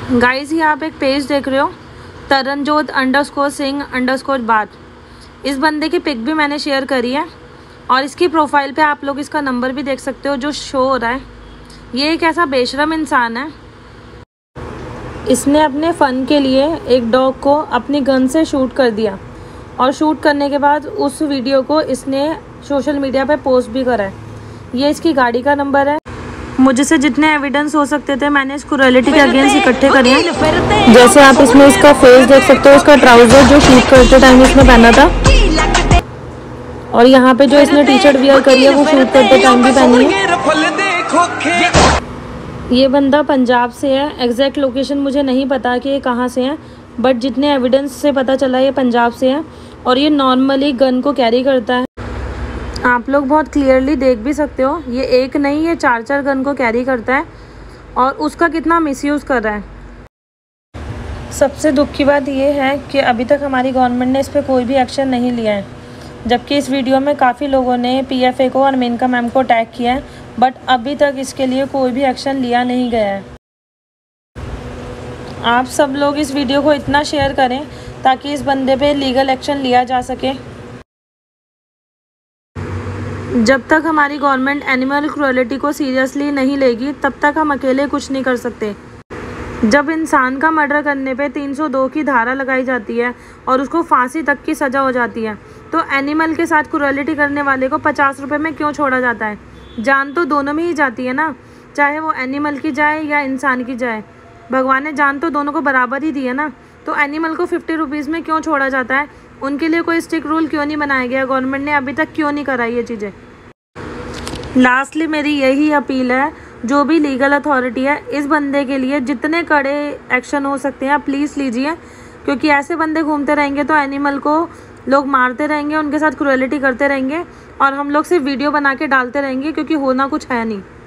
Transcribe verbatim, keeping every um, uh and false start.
Guys ये आप एक पेज देख रहे हो, Taranjot underscore Singh underscore बात। इस बंदे की पिक भी मैंने शेयर करी है और इसकी प्रोफाइल पे आप लोग इसका नंबर भी देख सकते हो जो शो हो रहा है। ये एक ऐसा बेशरम इंसान है, इसने अपने फ़न के लिए एक डॉग को अपनी गन से शूट कर दिया और शूट करने के बाद उस वीडियो को इसने सोशल मीडिया पे पोस्ट भी करा है। ये इसकी गाड़ी का नंबर है। मुझसे जितने एविडेंस हो सकते थे मैंने इस क्रूएलिटी के अगेंस्ट इकट्ठे करे हैं। जैसे आप इसमें इसका फेस देख सकते हो, इसका ट्राउज़र जो शूट करते टाइम इसने पहना था, और यहाँ पे जो इसने टी शर्ट वियर करी है वो शूट करते टाइम भी पहनी है। ये बंदा पंजाब से है, एग्जैक्ट लोकेशन मुझे नहीं पता कि ये कहाँ से है, बट जितने एविडेंस से पता चला ये पंजाब से है और ये नॉर्मली गन को कैरी करता है। आप लोग बहुत क्लियरली देख भी सकते हो, ये एक नहीं ये चार चार गन को कैरी करता है और उसका कितना मिसयूज़ कर रहा है। सबसे दुख की बात ये है कि अभी तक हमारी गवर्नमेंट ने इस पर कोई भी एक्शन नहीं लिया है, जबकि इस वीडियो में काफ़ी लोगों ने पीएफए को और मेनका मैम को टैग किया है, बट अभी तक इसके लिए कोई भी एक्शन लिया नहीं गया है। आप सब लोग इस वीडियो को इतना शेयर करें ताकि इस बंदे पे लीगल एक्शन लिया जा सके। जब तक हमारी गवर्नमेंट एनिमल क्रूएलिटी को सीरियसली नहीं लेगी तब तक हम अकेले कुछ नहीं कर सकते। जब इंसान का मर्डर करने पे तीन सौ दो की धारा लगाई जाती है और उसको फांसी तक की सज़ा हो जाती है, तो एनिमल के साथ क्रूएलिटी करने वाले को पचास रुपये में क्यों छोड़ा जाता है? जान तो दोनों में ही जाती है ना, चाहे वो एनिमल की जाए या इंसान की जाए। भगवान ने जान तो दोनों को बराबर ही दी है ना, तो एनिमल को फिफ्टी रुपीज़ में क्यों छोड़ा जाता है? उनके लिए कोई स्ट्रिक्ट रूल क्यों नहीं बनाया गया? गवर्नमेंट ने अभी तक क्यों नहीं कराई ये चीज़ें? लास्टली मेरी यही अपील है, जो भी लीगल अथॉरिटी है इस बंदे के लिए जितने कड़े एक्शन हो सकते हैं प्लीज़ लीजिए, क्योंकि ऐसे बंदे घूमते रहेंगे तो एनिमल को लोग मारते रहेंगे, उनके साथ क्रूएलिटी करते रहेंगे और हम लोग सिर्फ वीडियो बना के डालते रहेंगे, क्योंकि होना कुछ है नहीं।